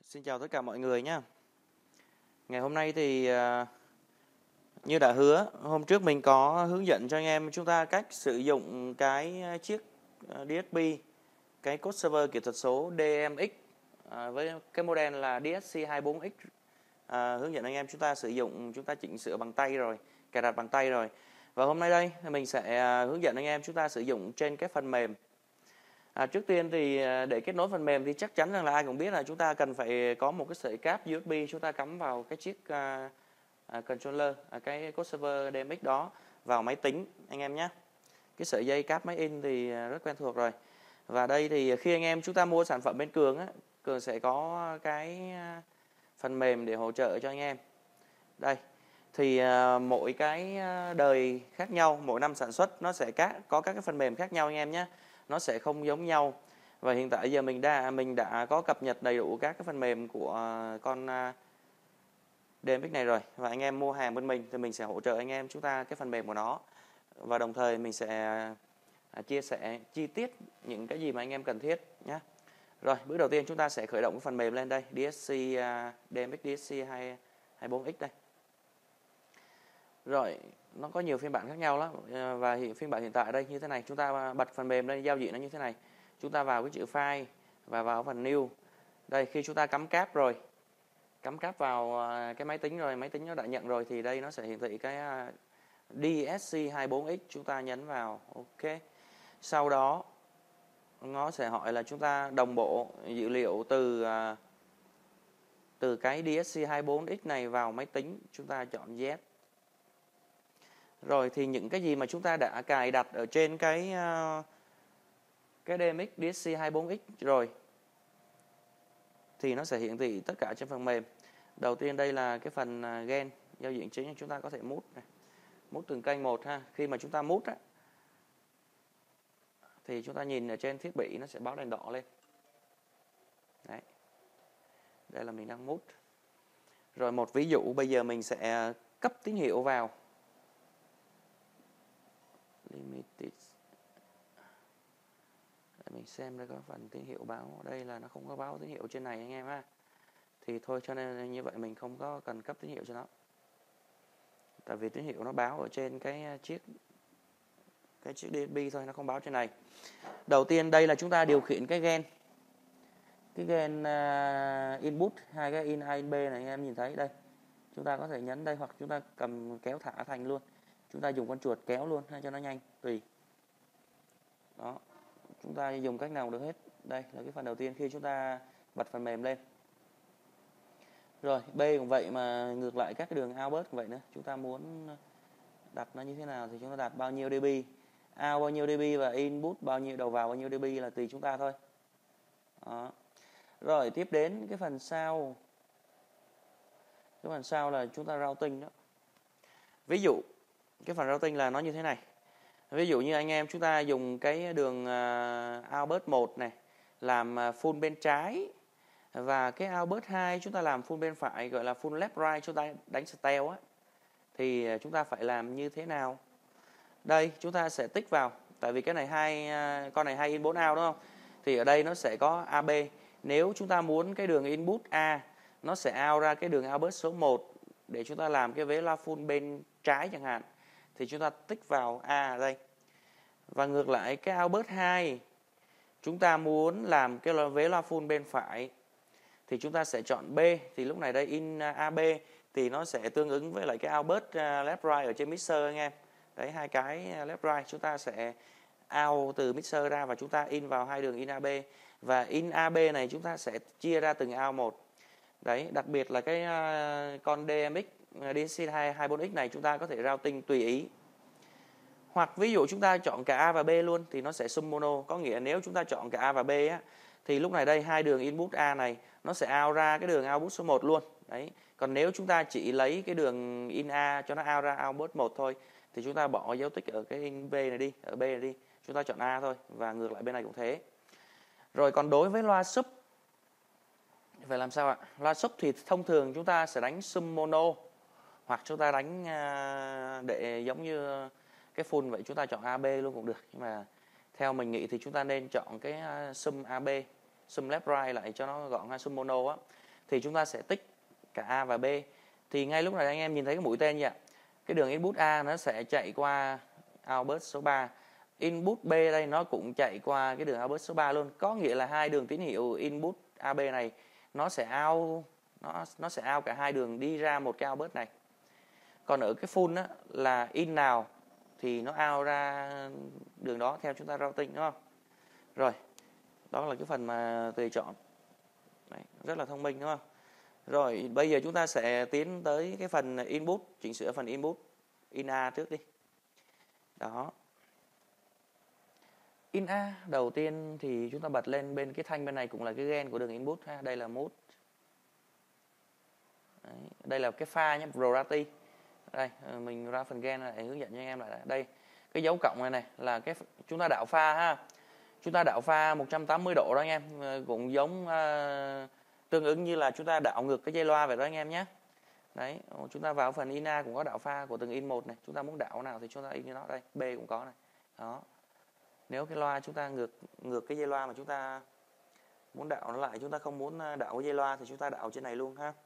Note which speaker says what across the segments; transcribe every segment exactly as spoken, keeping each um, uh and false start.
Speaker 1: Xin chào tất cả mọi người nhé. Ngày hôm nay thì uh, như đã hứa, hôm trước mình có hướng dẫn cho anh em chúng ta cách sử dụng cái chiếc uh, đê ét pê, cái code server kỹ thuật số đê em ích uh, với cái model là đê ét xê hai mươi bốn ích. Uh, hướng dẫn anh em chúng ta sử dụng, chúng ta chỉnh sửa bằng tay rồi, cài đặt bằng tay rồi. Và hôm nay đây mình sẽ uh, hướng dẫn anh em chúng ta sử dụng trên cái phần mềm. À, trước tiên thì để kết nối phần mềm thì chắc chắn rằng là ai cũng biết là chúng ta cần phải có một cái sợi cáp u ét bê chúng ta cắm vào cái chiếc uh, uh, controller, uh, cái code server đê em ích đó vào máy tính anh em nhé. Cái sợi dây cáp máy in thì rất quen thuộc rồi. Và đây thì khi anh em chúng ta mua sản phẩm bên Cường á, Cường sẽ có cái phần mềm để hỗ trợ cho anh em. Đây thì uh, mỗi cái đời khác nhau, mỗi năm sản xuất nó sẽ các có các cái phần mềm khác nhau anh em nhé. Nó sẽ không giống nhau. Và hiện tại giờ mình đã mình đã có cập nhật đầy đủ các cái phần mềm của con đê em ích này rồi. Và anh em mua hàng bên mình thì mình sẽ hỗ trợ anh em chúng ta cái phần mềm của nó. Và đồng thời mình sẽ chia sẻ chi tiết những cái gì mà anh em cần thiết nhé. Rồi, bước đầu tiên chúng ta sẽ khởi động cái phần mềm lên đây, đê ét xê đê em ích đê ét xê hai mươi bốn ích đây. Rồi, nó có nhiều phiên bản khác nhau lắm. Và hiện phiên bản hiện tại đây như thế này, chúng ta bật phần mềm lên, giao diện nó như thế này. Chúng ta vào cái chữ file và vào phần new. Đây, khi chúng ta cắm cáp rồi, cắm cáp vào cái máy tính rồi, máy tính nó đã nhận rồi thì đây nó sẽ hiển thị cái đê ét xê hai mươi bốn ích, chúng ta nhấn vào OK. Sau đó nó sẽ hỏi là chúng ta đồng bộ dữ liệu từ từ cái đê ét xê hai mươi bốn ích này vào máy tính, chúng ta chọn Yes. Rồi thì những cái gì mà chúng ta đã cài đặt ở trên cái cái đê em ích đê ét xê hai mươi bốn ích rồi thì nó sẽ hiển thị tất cả trên phần mềm. Đầu tiên đây là cái phần gen, giao diện chính chúng ta có thể mút này. Mút từng kênh một ha. Khi mà chúng ta mút á thì chúng ta nhìn ở trên thiết bị nó sẽ báo đèn đỏ lên. Đấy. Đây là mình đang mút. Rồi một ví dụ bây giờ mình sẽ cấp tín hiệu vào. Limited. Để mình xem đây có phần tín hiệu báo. Đây là nó không có báo tín hiệu trên này anh em ha. Thì thôi cho nên như vậy mình không có cần cấp tín hiệu cho nó. Tại vì tín hiệu nó báo ở trên cái chiếc cái chiếc đê ét pê thôi, nó không báo trên này. Đầu tiên đây là chúng ta điều khiển cái gen. Cái gen uh, input, hai cái in A in B này anh em nhìn thấy đây. Chúng ta có thể nhấn đây hoặc chúng ta cầm kéo thả thành luôn. Chúng ta dùng con chuột kéo luônให้cho nó nhanh, tùy. Đó. Chúng ta dùng cách nào được hết. Đây là cái phần đầu tiên khi chúng ta bật phần mềm lên. Rồi, B cũng vậy mà ngược lại các cái đường output cũng vậy nữa. Chúng ta muốn đặt nó như thế nào thì chúng ta đặt bao nhiêu dB, out bao nhiêu dB và input bao nhiêu, đầu vào bao nhiêu dB là tùy chúng ta thôi. Đó. Rồi, tiếp đến cái phần sau. Cái phần sau là chúng ta routing đó. Ví dụ, cái phần routing là nó như thế này. Ví dụ như anh em chúng ta dùng cái đường uh, output một này làm full bên trái và cái output hai chúng ta làm full bên phải, gọi là full left right, chúng ta đánh style á, thì chúng ta phải làm như thế nào? Đây chúng ta sẽ tích vào, tại vì cái này hai con này hai in bốn out đúng không? Thì ở đây nó sẽ có a bê. Nếu chúng ta muốn cái đường input A nó sẽ out ra cái đường output số một để chúng ta làm cái vế loa full bên trái chẳng hạn, thì chúng ta tích vào A ở đây. Và ngược lại cái output hai chúng ta muốn làm cái vế loa full bên phải thì chúng ta sẽ chọn B. Thì lúc này đây in a bê thì nó sẽ tương ứng với lại cái output left right ở trên mixer anh em. Đấy, hai cái left right chúng ta sẽ out từ mixer ra và chúng ta in vào hai đường in a bê. Và in a bê này chúng ta sẽ chia ra từng out một. Đấy, đặc biệt là cái con đê em ích đê ét xê hai mươi bốn ích này chúng ta có thể routing tùy ý. Hoặc ví dụ chúng ta chọn cả A và B luôn thì nó sẽ sum mono, có nghĩa nếu chúng ta chọn cả A và B á thì lúc này đây hai đường input A này nó sẽ out ra cái đường output số một luôn. Đấy. Còn nếu chúng ta chỉ lấy cái đường in A cho nó out ra output một thôi thì chúng ta bỏ dấu tích ở cái in B này đi, ở B này đi, chúng ta chọn A thôi và ngược lại bên này cũng thế. Rồi còn đối với loa sub phải làm sao ạ? Loa sub thì thông thường chúng ta sẽ đánh sum mono hoặc chúng ta đánh để giống như cái full vậy, chúng ta chọn a bê luôn cũng được. Nhưng mà theo mình nghĩ thì chúng ta nên chọn cái sum a bê, sum left right lại cho nó gọn, hay sum mono á. thì chúng ta sẽ tích cả A và B. Thì ngay lúc này anh em nhìn thấy cái mũi tên vậy, cái đường input A nó sẽ chạy qua output số ba, input B đây nó cũng chạy qua cái đường output số ba luôn. Có nghĩa là hai đường tín hiệu input a bê này nó sẽ out nó nó sẽ out cả hai đường đi ra một cái output này. Còn ở cái full á, là in nào thì nó out ra đường đó theo chúng ta routing, đúng không? Rồi, đó là cái phần mà tùy chọn. Đấy, rất là thông minh, đúng không? Rồi, bây giờ chúng ta sẽ tiến tới cái phần input, chỉnh sửa phần input in A trước đi. Đó. In A đầu tiên thì chúng ta bật lên bên cái thanh bên này cũng là cái gain của đường input ha. Đây là mode. Đấy, đây là cái pha nhé, Prorati. Đây, mình ra phần gain này hướng dẫn cho anh em lại. Đây, cái dấu cộng này này là cái chúng ta đạo pha ha. Chúng ta đạo pha một trăm tám mươi độ đó anh em, cũng giống uh, tương ứng như là chúng ta đạo ngược cái dây loa vậy đó anh em nhé. Đấy, chúng ta vào phần in A cũng có đạo pha của từng in một này, chúng ta muốn đạo nào thì chúng ta in như nó đây, B cũng có này. Đó. Nếu cái loa chúng ta ngược ngược cái dây loa mà chúng ta muốn đạo nó lại, chúng ta không muốn đạo cái dây loa thì chúng ta đạo trên này luôn ha.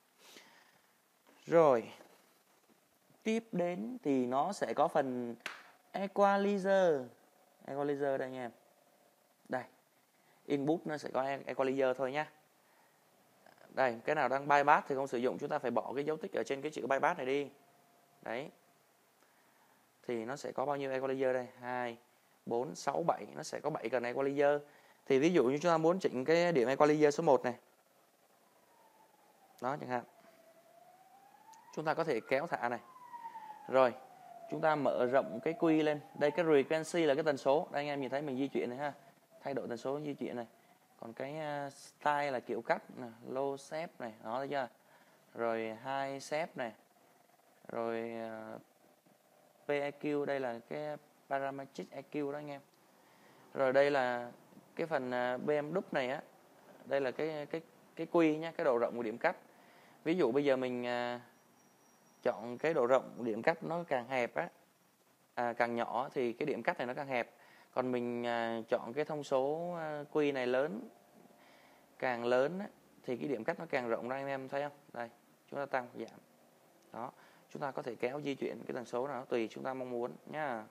Speaker 1: Rồi. Tiếp đến thì nó sẽ có phần equalizer. Equalizer đây anh em. Đây. Input nó sẽ có equalizer thôi nhá. Đây, cái nào đang bypass thì không sử dụng, chúng ta phải bỏ cái dấu tích ở trên cái chữ bypass này đi. Đấy. Thì nó sẽ có bao nhiêu equalizer đây? hai, bốn, sáu, bảy, nó sẽ có bảy cần equalizer. Thì ví dụ như chúng ta muốn chỉnh cái điểm equalizer số một này. Đó chẳng hạn. Chúng ta có thể kéo thả này. Rồi, chúng ta mở rộng cái quy lên. Đây cái frequency là cái tần số. Đây anh em nhìn thấy mình di chuyển này ha. Thay đổi tần số di chuyển này. Còn cái style là kiểu cắt này, low shape này, đó thấy chưa? Rồi high shape này. Rồi pê e quy, đây là cái parametric e quy đó anh em. Rồi đây là cái phần bê em đúp này á. Đây là cái cái cái quy nhá, cái độ rộng của điểm cắt. Ví dụ bây giờ mình chọn cái độ rộng điểm cắt nó càng hẹp á, à, càng nhỏ thì cái điểm cắt này nó càng hẹp. Còn mình à, chọn cái thông số à, quy này lớn, càng lớn á, thì cái điểm cắt nó càng rộng ra anh em thấy không? Đây, chúng ta tăng giảm. Đó, chúng ta có thể kéo di chuyển cái tần số nào tùy chúng ta mong muốn nhá.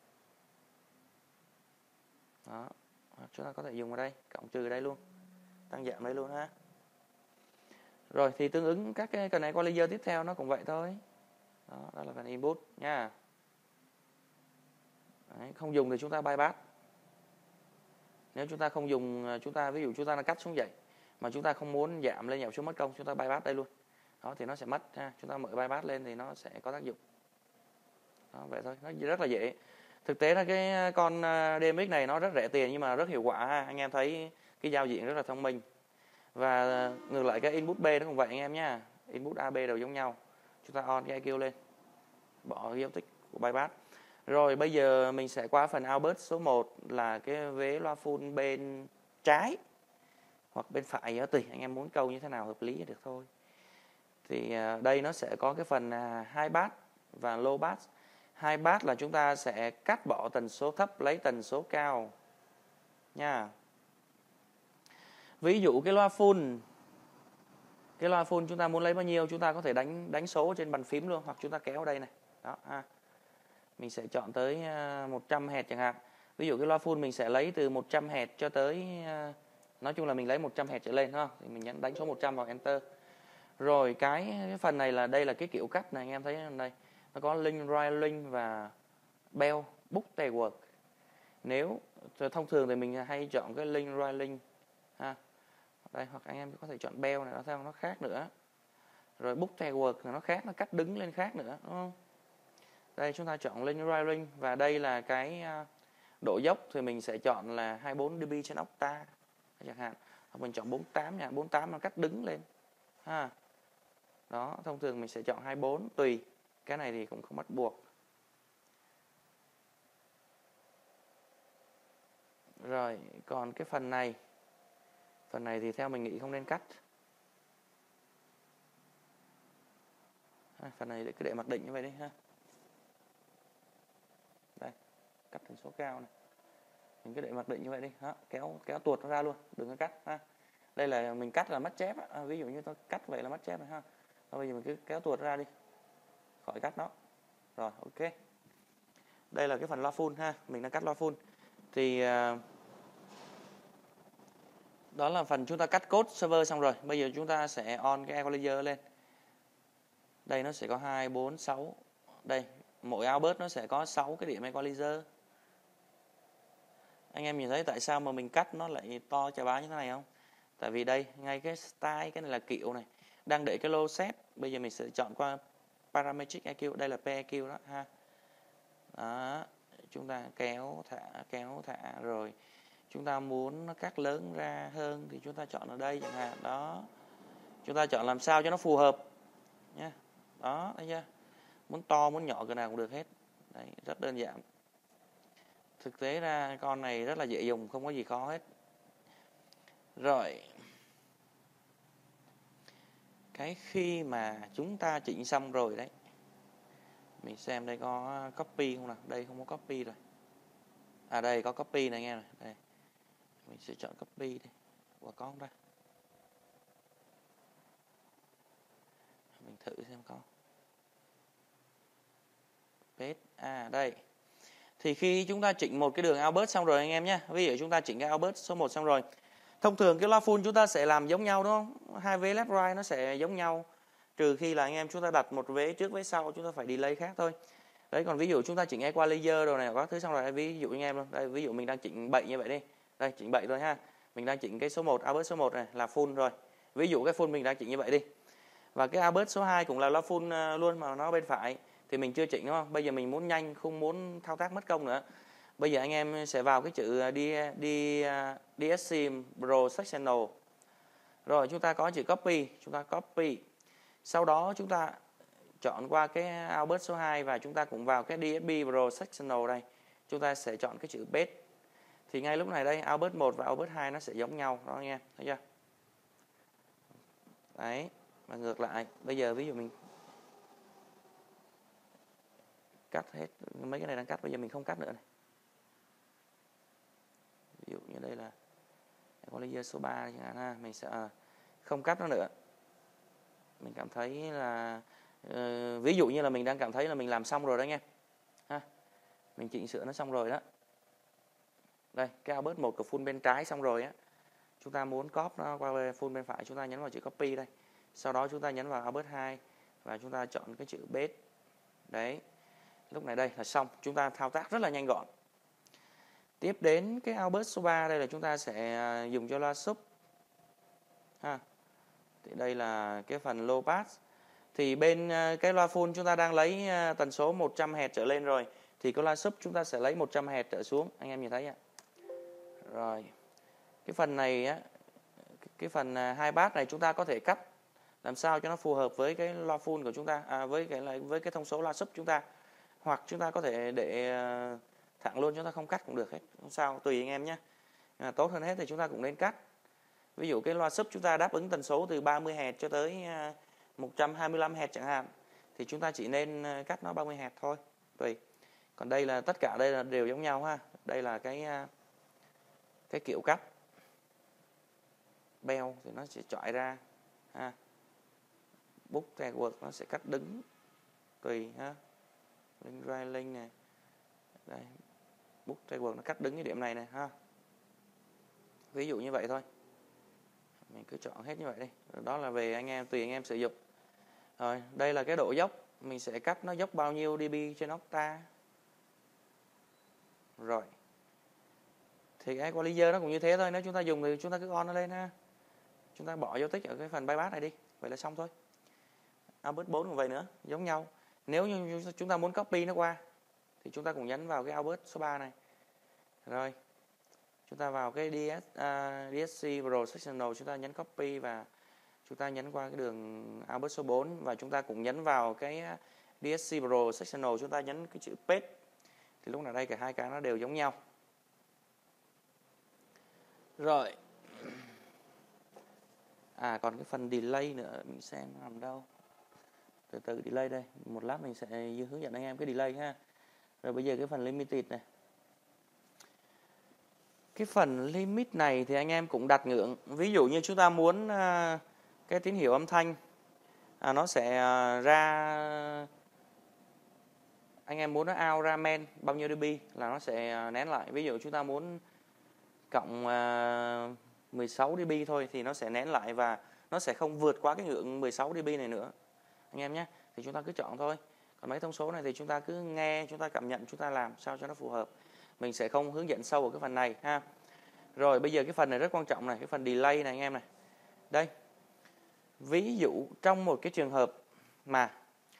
Speaker 1: Đó, chúng ta có thể dùng ở đây, cộng trừ đây luôn, tăng giảm đây luôn ha. Rồi thì tương ứng các cái cần equalizer tiếp theo nó cũng vậy thôi. Đó, đó là phần input nha. Đấy, không dùng thì chúng ta bypass. Nếu chúng ta không dùng, chúng ta ví dụ chúng ta đã cắt xuống vậy mà chúng ta không muốn giảm lên giảm xuống mất công, chúng ta bypass đây luôn. Đó thì nó sẽ mất ha. Chúng ta mở bypass lên thì nó sẽ có tác dụng. Đó, vậy thôi, nó rất là dễ. Thực tế là cái con đê em ích này nó rất rẻ tiền nhưng mà rất hiệu quả ha. Anh em thấy cái giao diện rất là thông minh. Và ngược lại cái input B nó cũng vậy anh em nhá. Input a bê đều giống nhau. Chúng ta on cái i kiu lên. Bỏ cái dấu tích của bypass. Rồi bây giờ mình sẽ qua phần output số một là cái vế loa full bên trái hoặc bên phải đó, tùy anh em muốn câu như thế nào hợp lý được thôi. Thì đây nó sẽ có cái phần high pass và low pass. High pass là chúng ta sẽ cắt bỏ tần số thấp lấy tần số cao nha. Ví dụ cái loa full, cái loa full chúng ta muốn lấy bao nhiêu, chúng ta có thể đánh đánh số trên bàn phím luôn hoặc chúng ta kéo đây này. Đó ha. Mình sẽ chọn tới một trăm héc chẳng hạn. Ví dụ cái loa full mình sẽ lấy từ một trăm héc cho tới, nói chung là mình lấy một trăm héc trở lên ha. Thì mình nhấn đánh số một trăm vào enter. Rồi cái, cái phần này là đây là cái kiểu cắt này anh em thấy đây. Nó có link, right link và bell, book tagwork. Nếu thông thường thì mình hay chọn cái link, right link ha. Đây, hoặc anh em có thể chọn bell này, nó theo nó khác nữa. Rồi book tagwork là nó khác, nó cắt đứng lên khác nữa, đúng không? Đây chúng ta chọn link, right link và đây là cái độ dốc thì mình sẽ chọn là hai mươi bốn dB trên octa chẳng hạn. Hoặc mình chọn bốn mươi tám nha, bốn mươi tám nó cắt đứng lên. Ha. Đó, thông thường mình sẽ chọn hai mươi bốn tùy. Cái này thì cũng không bắt buộc. Rồi, còn cái phần này Phần này thì theo mình nghĩ không nên cắt. Ha, phần này để cứ để mặc định như vậy đi ha. Đây, cắt tần số cao này. Mình cứ để mặc định như vậy đi, ha, kéo kéo tuột nó ra luôn, đừng có cắt ha. Đây đây là mình cắt là mất chép á. À, ví dụ như tôi cắt vậy là mất chép này ha. Thôi bây giờ mình cứ kéo tuột ra đi khỏi cắt nó. Rồi ok, đây là cái phần loa full ha, mình đang cắt loa full. Thì uh, đó là phần chúng ta cắt code server xong rồi. Bây giờ chúng ta sẽ on cái equalizer lên. Đây nó sẽ có hai, bốn, sáu. Đây, mỗi outburst nó sẽ có sáu cái điểm equalizer. Anh em nhìn thấy tại sao mà mình cắt nó lại to chà bá như thế này không? Tại vì đây, ngay cái style, cái này là kiểu này, đang để cái low set. Bây giờ mình sẽ chọn qua parametric e quy, đây là pê e quy đó ha. Đó, chúng ta kéo thả, kéo thả rồi. Chúng ta muốn nó cắt lớn ra hơn thì chúng ta chọn ở đây chẳng hạn. Đó, chúng ta chọn làm sao cho nó phù hợp nha. Đó, thấy chưa? Muốn to, muốn nhỏ cái nào cũng được hết. Đấy, rất đơn giản. Thực tế ra con này rất là dễ dùng, không có gì khó hết. Rồi, cái khi mà chúng ta chỉnh xong rồi đấy, mình xem đây có copy không nào. Đây không có copy rồi. À đây có copy này nghe này. Đây, mình sẽ chọn copy đi. Và có không ta? Mình thử xem có. Paste. À đây. Thì khi chúng ta chỉnh một cái đường outburst xong rồi anh em nhé. Ví dụ chúng ta chỉnh cái outburst số một xong rồi. Thông thường cái loa full chúng ta sẽ làm giống nhau đúng không? Hai vế left right nó sẽ giống nhau. Trừ khi là anh em chúng ta đặt một vế trước vế sau, chúng ta phải delay khác thôi. Đấy, còn ví dụ chúng ta chỉnh equalizer rồi này các thứ xong rồi, ví dụ anh em đây, ví dụ mình đang chỉnh bậy như vậy đi. Đây, chỉnh bậy thôi ha. Mình đang chỉnh cái số một, outburst số một này là full rồi. Ví dụ cái full mình đang chỉnh như vậy đi. Và cái outburst số hai cũng là loa full luôn mà nó bên phải thì mình chưa chỉnh đúng không? Bây giờ mình muốn nhanh, không muốn thao tác mất công nữa. Bây giờ anh em sẽ vào cái chữ đê ét xê Pro Sectional. Rồi chúng ta có chữ copy, chúng ta copy. Sau đó chúng ta chọn qua cái outburst số hai và chúng ta cũng vào cái đê ét pê Pro Sectional đây. Chúng ta sẽ chọn cái chữ paste. Thì ngay lúc này đây outburst một và outburst hai nó sẽ giống nhau đó anh em, thấy chưa? Đấy, và ngược lại, bây giờ ví dụ mình cắt hết mấy cái này đang cắt, bây giờ mình không cắt nữa này. Ví dụ như đây là equalizer số ba chẳng hạn ha, mình sẽ không cắt nó nữa. Mình cảm thấy là uh, ví dụ như là mình đang cảm thấy là mình làm xong rồi đó anh em ha. Mình chỉnh sửa nó xong rồi đó. Đây, cái outburst một của full bên trái xong rồi á. Chúng ta muốn copy nó qua full bên phải, chúng ta nhấn vào chữ copy đây. Sau đó chúng ta nhấn vào outburst hai và chúng ta chọn cái chữ paste. Đấy. Lúc này đây là xong, chúng ta thao tác rất là nhanh gọn. Tiếp đến cái outburst số ba đây là chúng ta sẽ dùng cho loa sub ha. Thì đây là cái phần low pass. Thì bên cái loa full chúng ta đang lấy tần số một trăm héc trở lên rồi, thì cái loa sub chúng ta sẽ lấy một trăm héc trở xuống, anh em nhìn thấy ạ. Rồi. Cái phần này á, cái phần hai bass này chúng ta có thể cắt làm sao cho nó phù hợp với cái loa full của chúng ta, à, với cái với cái thông số loa sub chúng ta. Hoặc chúng ta có thể để thẳng luôn, chúng ta không cắt cũng được hết, không sao, tùy anh em nhé. À, tốt hơn hết thì chúng ta cũng nên cắt. Ví dụ cái loa sub chúng ta đáp ứng tần số từ ba mươi héc cho tới một trăm hai mươi lăm héc chẳng hạn, thì chúng ta chỉ nên cắt nó ba mươi héc thôi, tùy. Còn đây là tất cả đây là đều giống nhau ha. Đây là cái cái kiểu cắt bell thì nó sẽ chọi ra ha. Book network nó sẽ cắt đứng tùy ha. Link right link này. Đây. Book network nó cắt đứng cái điểm này này ha. Ví dụ như vậy thôi. Mình cứ chọn hết như vậy đi. Đó là về anh em, tùy anh em sử dụng. Rồi, đây là cái độ dốc, mình sẽ cắt nó dốc bao nhiêu dB trên octa. Rồi. Thì cái equalizer nó cũng như thế thôi, nếu chúng ta dùng thì chúng ta cứ on nó lên ha. Chúng ta bỏ dấu tích ở cái phần bypass này đi, vậy là xong thôi. Output bốn cũng vậy nữa, giống nhau. Nếu như chúng ta muốn copy nó qua thì chúng ta cũng nhấn vào cái output số ba này. Rồi. Chúng ta vào cái đê ét, uh, đê ét xê Pro Sectional, chúng ta nhấn copy và chúng ta nhấn qua cái đường output số bốn và chúng ta cũng nhấn vào cái đê ét xê Pro Sectional, chúng ta nhấn cái chữ paste. Thì lúc nào đây cả hai cái nó đều giống nhau. Rồi. À còn cái phần delay nữa, mình xem nó nằm đâu. Từ từ delay đây, một lát mình sẽ hướng dẫn anh em cái delay ha. Rồi bây giờ cái phần limited này. cái phần limit này thì anh em cũng đặt ngưỡng. Ví dụ như chúng ta muốn uh, cái tín hiệu âm thanh à, nó sẽ uh, ra, anh em muốn nó out ra main bao nhiêu dB là nó sẽ uh, nén lại. Ví dụ chúng ta muốn cộng uh, mười sáu dB thôi thì nó sẽ nén lại và nó sẽ không vượt quá cái ngưỡng mười sáu dB này nữa anh em nhé. Thì chúng ta cứ chọn thôi. Còn mấy thông số này thì chúng ta cứ nghe, chúng ta cảm nhận, chúng ta làm sao cho nó phù hợp. Mình sẽ không hướng dẫn sâu ở cái phần này ha. Rồi bây giờ cái phần này rất quan trọng này, cái phần delay này anh em này. Đây. Ví dụ trong một cái trường hợp mà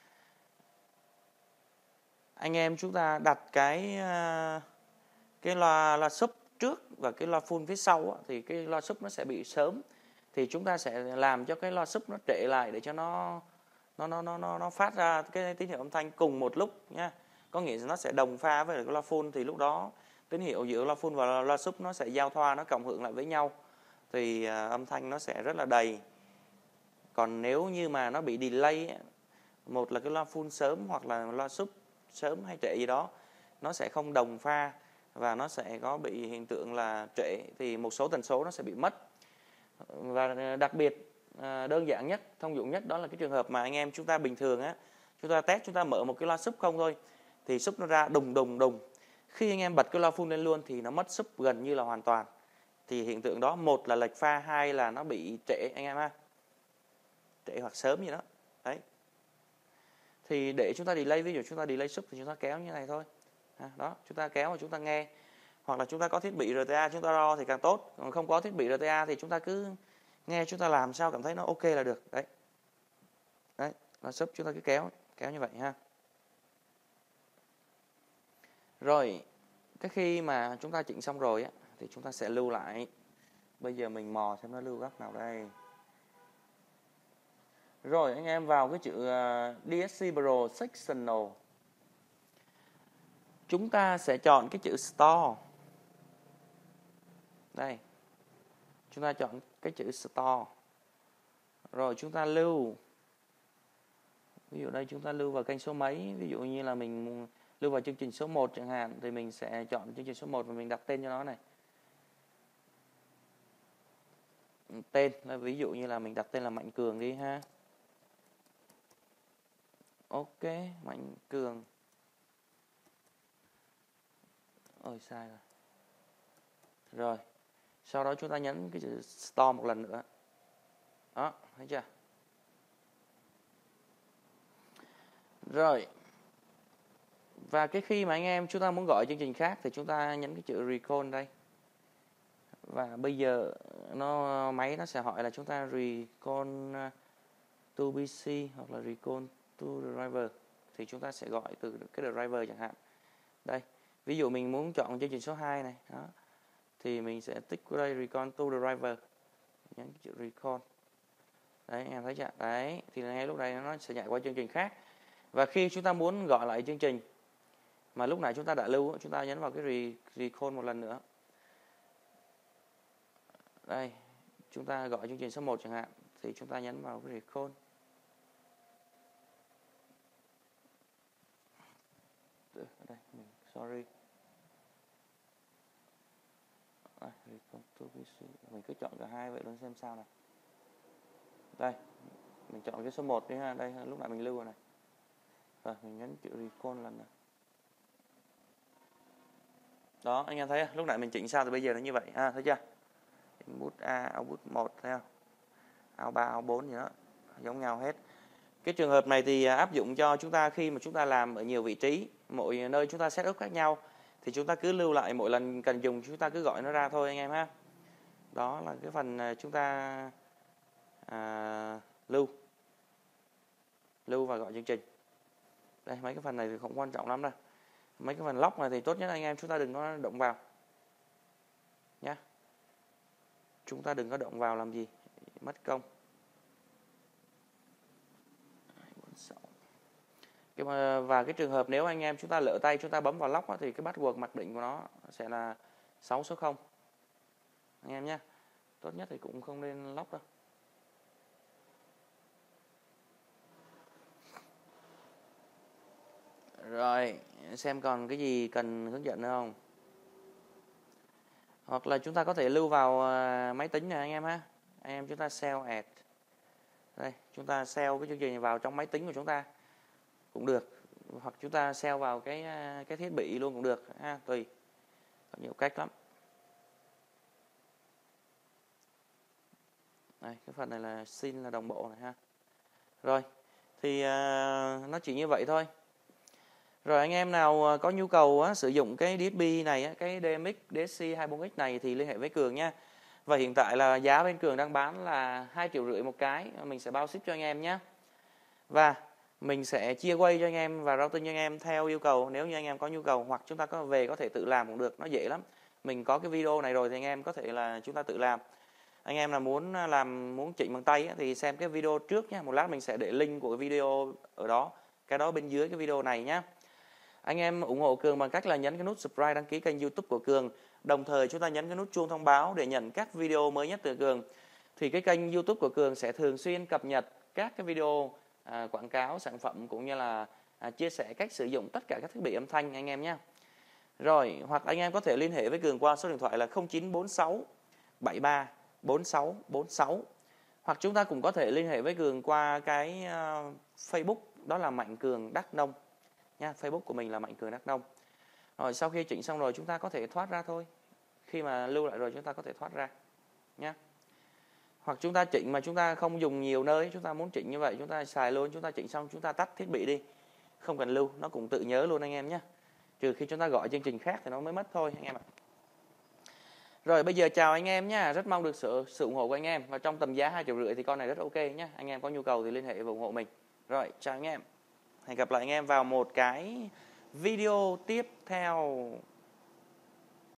Speaker 1: anh em chúng ta đặt cái cái loa loa sub trước và cái loa full phía sau thì cái loa sub nó sẽ bị sớm. Thì chúng ta sẽ làm cho cái loa sub nó trễ lại để cho nó nó nó nó nó nó phát ra cái tín hiệu âm thanh cùng một lúc nha. Có nghĩa là nó sẽ đồng pha với cái loa full, thì lúc đó tín hiệu giữa loa full và loa sub nó sẽ giao thoa, nó cộng hưởng lại với nhau. Thì uh, âm thanh nó sẽ rất là đầy. Còn nếu như mà nó bị delay, một là cái loa full sớm hoặc là loa sub sớm hay trễ gì đó, nó sẽ không đồng pha và nó sẽ có bị hiện tượng là trễ, thì một số tần số nó sẽ bị mất. Và đặc biệt đơn giản nhất, thông dụng nhất đó là cái trường hợp mà anh em chúng ta bình thường á, chúng ta test, chúng ta mở một cái loa sub không thôi thì sub nó ra đùng đùng đùng. Khi anh em bật cái loa full lên luôn thì nó mất sub gần như là hoàn toàn. Thì hiện tượng đó, một là lệch pha, hai là nó bị trễ anh em ha. Trễ hoặc sớm gì đó. Đấy. Thì để chúng ta delay, ví dụ chúng ta delay sub thì chúng ta kéo như này thôi. Đó, chúng ta kéo và chúng ta nghe. Hoặc là chúng ta có thiết bị rờ tê a chúng ta đo thì càng tốt. Còn không có thiết bị rờ tê a thì chúng ta cứ nghe, chúng ta làm sao cảm thấy nó ok là được. Đấy. Đấy, là sub chúng ta cứ kéo, kéo như vậy ha. Rồi, cái khi mà chúng ta chỉnh xong rồi á, thì chúng ta sẽ lưu lại. Bây giờ mình mò xem nó lưu góc nào đây. Rồi, anh em vào cái chữ uh, đê ét xê Pro Sectional. Chúng ta sẽ chọn cái chữ Store. Đây. Chúng ta chọn cái chữ Store. Rồi chúng ta lưu. Ví dụ đây chúng ta lưu vào kênh số mấy. Ví dụ như là mình lưu vào chương trình số một chẳng hạn, thì mình sẽ chọn chương trình số một và mình đặt tên cho nó này. Tên là ví dụ như là mình đặt tên là Mạnh Cường đi ha. Ok, Mạnh Cường. Ôi sai rồi. Rồi. Sau đó chúng ta nhấn cái chữ Store một lần nữa. Đó, thấy chưa? Rồi. Và cái khi mà anh em chúng ta muốn gọi chương trình khác thì chúng ta nhấn cái chữ Recall đây. Và bây giờ nó máy nó sẽ hỏi là chúng ta Recall to pê xê hoặc là Recall to driver, thì chúng ta sẽ gọi từ cái driver chẳng hạn. Đây, ví dụ mình muốn chọn chương trình số hai này, đó, thì mình sẽ tích vào đây Recall to driver, nhấn cái chữ Recall. Đấy, em thấy chưa? Đấy, thì ngay lúc này nó sẽ nhảy qua chương trình khác. Và khi chúng ta muốn gọi lại chương trình mà lúc nãy chúng ta đã lưu, chúng ta nhấn vào cái Recall một lần nữa. Đây, chúng ta gọi chương trình số một chẳng hạn, thì chúng ta nhấn vào cái Recall. Đây, mình sorry. À, mình cứ chọn cả hai vậy luôn xem sao này. Đây, mình chọn cái số một đi ha, đây lúc nãy mình lưu rồi này. Rồi, mình nhấn chữ Recall lần nữa. Đó, anh em thấy lúc nãy mình chỉnh sao thì bây giờ nó như vậy ha, thấy chưa? Input A, output một thấy không? Out ba, out bốn gì đó, giống nhau hết. Cái trường hợp này thì áp dụng cho chúng ta khi mà chúng ta làm ở nhiều vị trí, mỗi nơi chúng ta setup khác nhau, thì chúng ta cứ lưu lại, mỗi lần cần dùng chúng ta cứ gọi nó ra thôi anh em ha. Đó là cái phần chúng ta à, lưu lưu và gọi chương trình. Đây, mấy cái phần này thì không quan trọng lắm đâu. Mấy cái phần lock này thì tốt nhất anh em chúng ta đừng có động vào nhá. Chúng ta đừng có động vào làm gì, mất công. Và cái trường hợp nếu anh em chúng ta lỡ tay chúng ta bấm vào lock đó, thì cái password mặc định của nó sẽ là sáu số không anh em nhé. Tốt nhất thì cũng không nên lock đâu. Rồi, xem còn cái gì cần hướng dẫn nữa không? Hoặc là chúng ta có thể lưu vào uh, máy tính này anh em ha. Anh em chúng ta save ad. Đây, chúng ta save cái chương trình này vào trong máy tính của chúng ta cũng được. Hoặc chúng ta save vào cái uh, cái thiết bị luôn cũng được ha, tùy. Có nhiều cách lắm. Đây, cái phần này là xin là đồng bộ này ha. Rồi, thì uh, nó chỉ như vậy thôi. Rồi anh em nào có nhu cầu á, sử dụng cái đê ét pê này, á, cái đê em ích đê ét xê hai mươi bốn x này thì liên hệ với Cường nha. Và hiện tại là giá bên Cường đang bán là hai triệu rưỡi một cái, mình sẽ bao ship cho anh em nhé. Và mình sẽ chia quay cho anh em và routing cho anh em theo yêu cầu nếu như anh em có nhu cầu, hoặc chúng ta có về có thể tự làm cũng được, nó dễ lắm. Mình có cái video này rồi thì anh em có thể là chúng ta tự làm. Anh em là muốn làm muốn chỉnh bằng tay á, thì xem cái video trước nhé. Một lát mình sẽ để link của cái video ở đó, cái đó bên dưới cái video này nhé. Anh em ủng hộ Cường bằng cách là nhấn cái nút subscribe, đăng ký kênh YouTube của Cường. Đồng thời chúng ta nhấn cái nút chuông thông báo để nhận các video mới nhất từ Cường. Thì cái kênh YouTube của Cường sẽ thường xuyên cập nhật các cái video à, quảng cáo sản phẩm cũng như là à, chia sẻ cách sử dụng tất cả các thiết bị âm thanh anh em nhé. Rồi, hoặc anh em có thể liên hệ với Cường qua số điện thoại là không chín bốn sáu bảy ba bốn sáu bốn sáu. Hoặc chúng ta cũng có thể liên hệ với Cường qua cái uh, Facebook, đó là Mạnh Cường Đắk Nông nha. Facebook của mình là Mạnh Cường Đắk Nông. Rồi sau khi chỉnh xong rồi chúng ta có thể thoát ra thôi. Khi mà lưu lại rồi chúng ta có thể thoát ra nhé. Hoặc chúng ta chỉnh mà chúng ta không dùng nhiều nơi, chúng ta muốn chỉnh như vậy chúng ta xài luôn, chúng ta chỉnh xong chúng ta tắt thiết bị đi, không cần lưu, nó cũng tự nhớ luôn anh em nhé. Trừ khi chúng ta gọi chương trình khác thì nó mới mất thôi anh em ạ. Rồi bây giờ chào anh em nhé, rất mong được sự, sự ủng hộ của anh em. Và trong tầm giá hai triệu rưỡi thì con này rất ok nhé. Anh em có nhu cầu thì liên hệ và ủng hộ mình. Rồi chào anh em, hẹn gặp lại anh em vào một cái video tiếp theo.